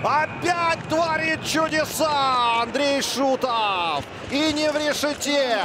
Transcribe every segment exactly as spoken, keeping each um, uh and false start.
Опять творит чудеса Андрей Шутов. И не в решете.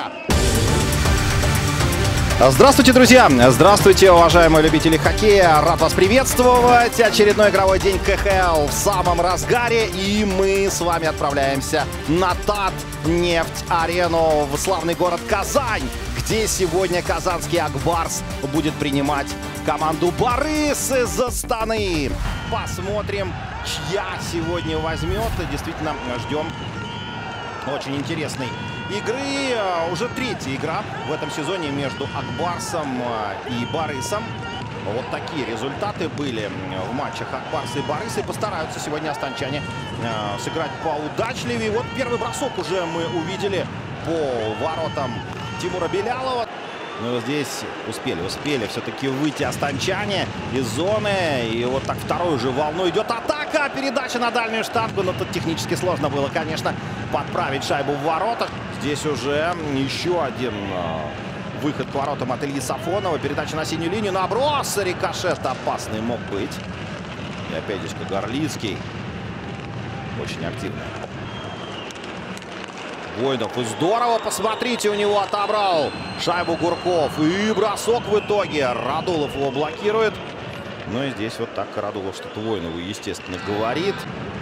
Здравствуйте, друзья! Здравствуйте, уважаемые любители хоккея! Рад вас приветствовать! Очередной игровой день ка ха эл в самом разгаре. И мы с вами отправляемся на Татнефть-арену в славный город Казань, где сегодня казанский Ак Барс будет принимать команду Борис из Астаны. Посмотрим, чья сегодня возьмет. Действительно, ждем очень интересной игры. Уже третья игра в этом сезоне между Ак Барсом и Борисом. Вот такие результаты были в матчах Ак Барса и Бориса. И постараются сегодня астанчане сыграть поудачливее. Вот первый бросок уже мы увидели по воротам Тимура Белялова. Ну, здесь успели, успели все-таки выйти астанчане из зоны. И вот так второй уже волну идет атака. Передача на дальнюю штангу. Но тут технически сложно было, конечно, подправить шайбу в воротах. Здесь уже еще один выход к воротам от Ильи Сафонова. Передача на синюю линию. Наброс. Рикошет опасный мог быть. И опять здесь Кагарлицкий. Очень активный. Воинов. И здорово, посмотрите, у него отобрал шайбу Гурков. И бросок в итоге. Радулов его блокирует. Ну и здесь вот так Радулов что-то Воинову, естественно, говорит.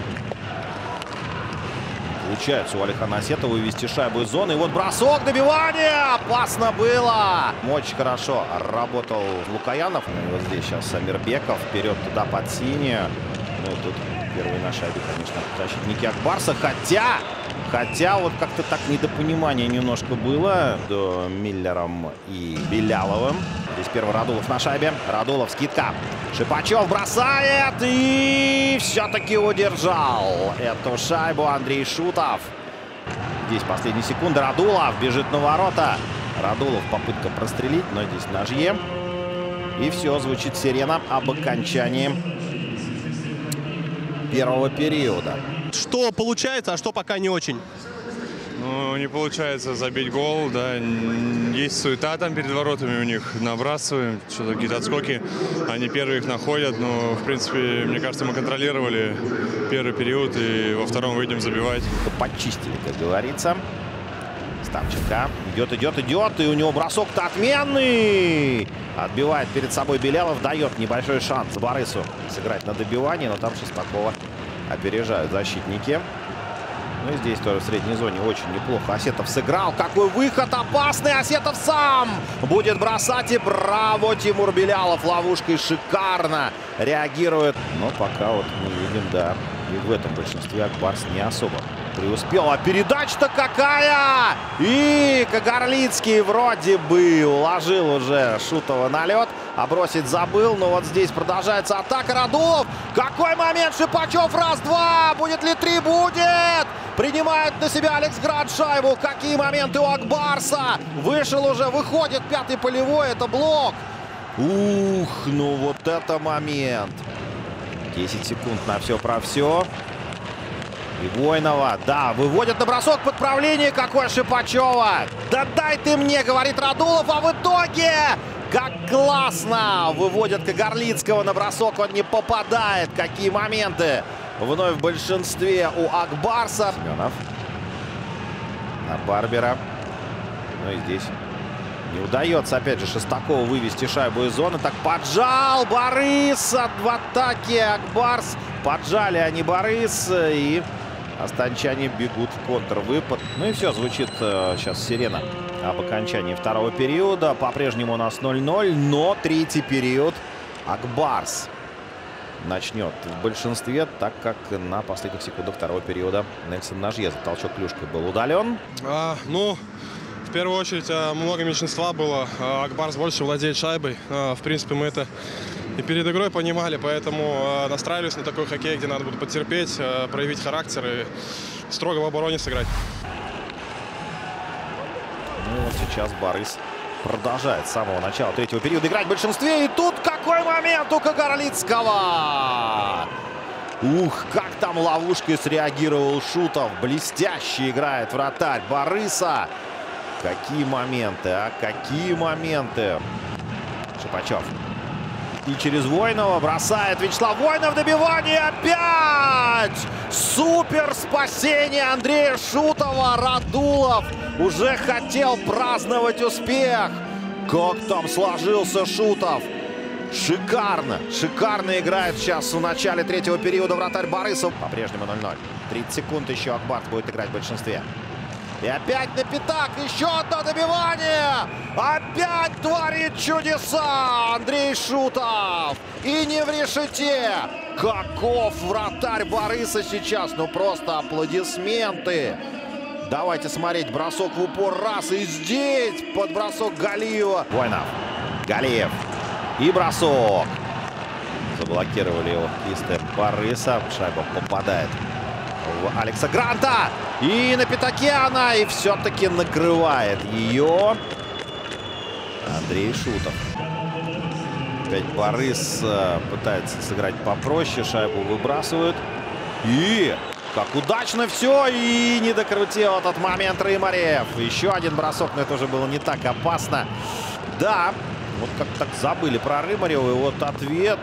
Получается у Алихана Асетова вывести шайбу из зоны. И вот бросок, добивание! Опасно было! Очень хорошо работал Лукаянов. И вот здесь сейчас Самирбеков. Вперед туда под синюю. Ну и тут первые на шайбе, конечно, защитники Ак Барса. Хотя... Хотя вот как-то так недопонимание немножко было до Миллером и Беляловым. Здесь первый Радулов на шайбе. Радулов, скидка. Шипачев бросает и все-таки удержал эту шайбу Андрей Шутов. Здесь последние секунды. Радулов бежит на ворота. Радулов, попытка прострелить, но здесь ножье. И все, звучит сирена об окончании первого периода. Что получается, а что пока не очень? Ну, не получается забить гол, да. Есть суета там перед воротами у них. Набрасываем, что-то какие-то отскоки. Они первые их находят, но, в принципе, мне кажется, мы контролировали первый период и во втором выйдем забивать. Подчистили, как говорится. Ставченко идет, идет, идет. И у него бросок-то отменный. Отбивает перед собой Белялов. Дает небольшой шанс Борису сыграть на добивание. Но там Шестакова опережают защитники. Ну и здесь тоже в средней зоне очень неплохо Асетов сыграл. Какой выход опасный. Асетов сам будет бросать. И браво, Тимур Белялов ловушкой шикарно реагирует. Но пока вот мы видим, да, и в этом большинстве Ак Барс не особо преуспел. А передача-то какая! И Кагарлицкий вроде бы уложил уже Шутова на лед. А бросить забыл. Но вот здесь продолжается атака. Радулов. Какой момент! Шипачев. Раз-два. Будет ли три? Будет! Принимает на себя Алекс Град шайбу. Какие моменты у Ак Барса! Вышел уже. Выходит пятый полевой. Это блок. Ух, ну вот это момент. десять секунд на все про все. И Воинова, да, выводят на бросок, подправление. Какое Шипачева! Да дай ты мне, говорит Радулов, а в итоге... Как классно выводят Кагарлицкого на бросок, он не попадает. Какие моменты вновь в большинстве у Ак Барса. Семенов на Барбера. Ну и здесь не удается, опять же, Шестакову вывести шайбу из зоны. Так поджал Борис в атаке Ак Барс. Поджали они Борис, и астанчане бегут в контрвыпад. Ну и все, звучит э, сейчас сирена об окончании второго периода. По-прежнему у нас ноль ноль, но третий период Ак Барс начнет в большинстве, так как на последних секундах второго периода Нельсон Ножье за толчок клюшкой был удален. А, ну, в первую очередь, много меньшинства было. Ак Барс больше владеет шайбой. В принципе, мы это и перед игрой понимали, поэтому настраивались на такой хоккей, где надо будет потерпеть, проявить характер и строго в обороне сыграть. Ну вот сейчас Борис продолжает с самого начала третьего периода играть в большинстве. И тут какой момент у Кагарлицкого! Ух, как там ловушкой среагировал Шутов. Блестяще играет вратарь Бориса. Какие моменты, а? Какие моменты! Шипачев. И через Войнова бросает Вячеслав Войнов. Добивание опять! Супер спасение Андрея Шутова. Радулов уже хотел праздновать успех. Как там сложился Шутов. Шикарно. Шикарно играет сейчас в начале третьего периода вратарь Борисов. По-прежнему ноль ноль. тридцать секунд еще Акбарс будет играть в большинстве. И опять на пятак. Еще одно добивание. Опять творит чудеса Андрей Шутов. И не в решете. Каков вратарь Бориса сейчас. Ну просто аплодисменты. Давайте смотреть. Бросок в упор. Раз. И здесь под бросок Галиева. Войнов. Галиев. И бросок. Заблокировали его хоккеисты Бориса. Шайба попадает в Алекса Гранта. И на пятаке она. И все-таки накрывает ее Андрей Шутов. Опять Борис пытается сыграть попроще. Шайбу выбрасывают. И как удачно все. И не докрутил этот момент Рымарев. Еще один бросок. Но это уже было не так опасно. Да. Вот как так забыли про Рымарева. И вот ответ.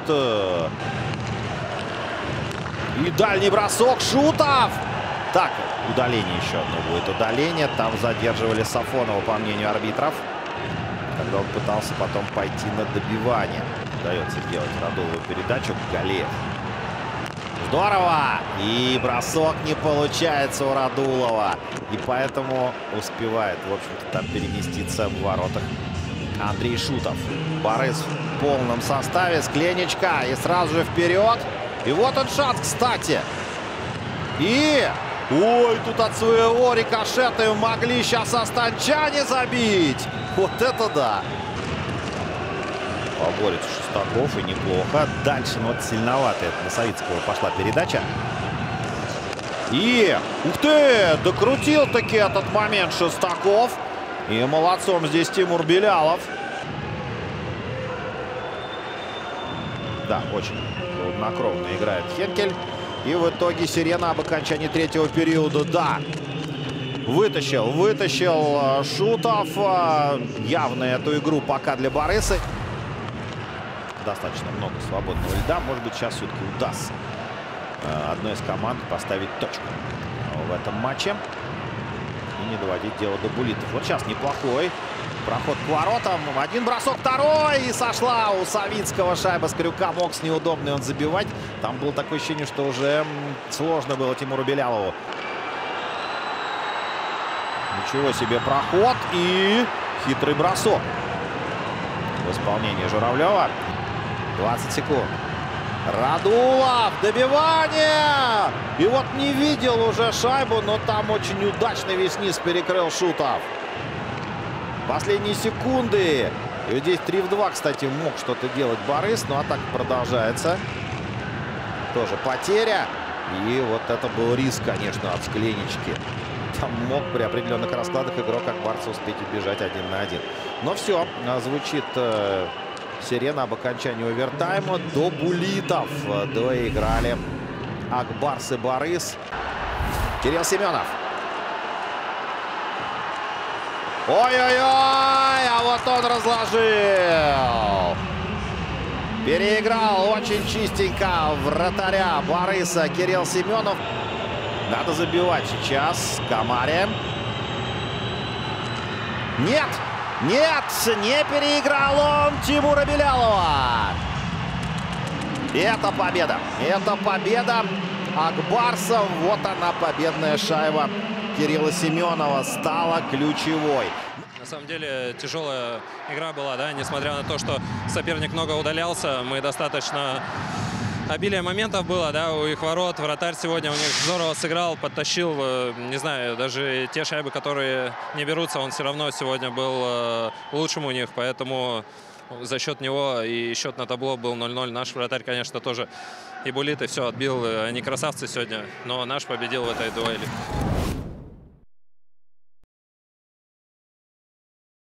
И дальний бросок. Шутов. Так, удаление еще одно будет. Удаление. Там задерживали Сафонова, по мнению арбитров. Когда он пытался потом пойти на добивание. Удается сделать Радулову передачу. Галиев. Здорово. И бросок не получается у Радулова. И поэтому успевает, в общем-то, там переместиться в воротах Андрей Шутов. Борис в полном составе. Скленечка. И сразу же вперед. И вот он шанс, кстати. И... Ой, тут от своего рикошета могли сейчас останчане забить. Вот это да. Поборется Шестаков, и неплохо. Дальше, ну вот сильновато. Это на Савицкого пошла передача. И, ух ты, докрутил-таки этот момент Шестаков. И молодцом здесь Тимур Белялов. Да, очень хладнокровно играет Хенкель. И в итоге Сирена об окончании третьего периода, да, вытащил, вытащил Шутов. Явно эту игру пока для Бориса. Достаточно много свободного льда. Может быть, сейчас все-таки удастся одной из команд поставить точку в этом матче. И не доводить дело до буллитов. Вот сейчас неплохой проход к воротам. Один бросок, второй. И сошла у Савицкого шайба с крюка. Мог с неудобной он забивать. Там было такое ощущение, что уже сложно было Тимуру Белялову. Ничего себе проход. И хитрый бросок в исполнении Журавлева. двадцать секунд. Радулов. Добивание. И вот не видел уже шайбу, но там очень удачно весь низ перекрыл Шутов. Последние секунды. И вот здесь три в два, кстати, мог что-то делать Борис. Но атака продолжается. Тоже потеря. И вот это был риск, конечно, от Скленечки. Там мог при определенных раскладах игрок Акбарса успеть убежать один на один. Но все. Звучит э, сирена об окончании овертайма. До буллитов доиграли Акбарс и Борис. Кирилл Семенов. Ой-ой-ой, а вот он разложил. Переиграл очень чистенько вратаря Бориса Кирилл Семенов. Надо забивать сейчас Камаре. Нет, нет, не переиграл он Тимура Белялова. И это победа. Это победа Акбарсов. Вот она, победная шайба Кирилла Семенова стала ключевой. На самом деле тяжелая игра была, да, несмотря на то, что соперник много удалялся, мы достаточно обилие моментов было, да, у их ворот. Вратарь сегодня у них здорово сыграл, подтащил, не знаю, даже те шайбы, которые не берутся, он все равно сегодня был лучшим у них, поэтому за счет него и счет на табло был ноль ноль. Наш вратарь, конечно, тоже и буллиты все отбил, они красавцы сегодня, но наш победил в этой дуэли.